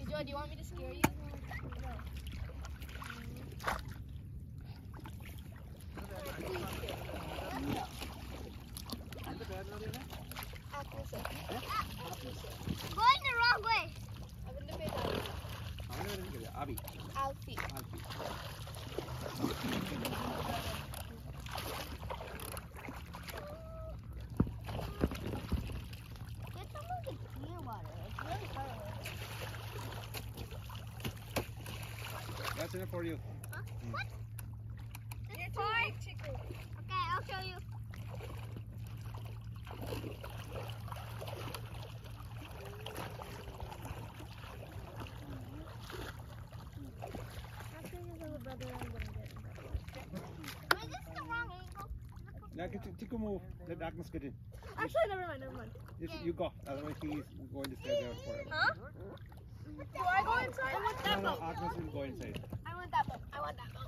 Joe, do you want me to scare you? No. Going the wrong way. Alfie. Get some of the clear water. It's really far away. That's enough for you. Huh? What? You're This too far? big, Chico. Okay, I'll show you. After your little brother, I'm gonna get in that one. Wait, this is the wrong angle. Now, Chico, move. Let Agnes get in. Actually, never mind. If you go, otherwise he's going to stay there forever. Huh? Do I go inside? I want that No, boat. Agnes will go inside. I want that boat.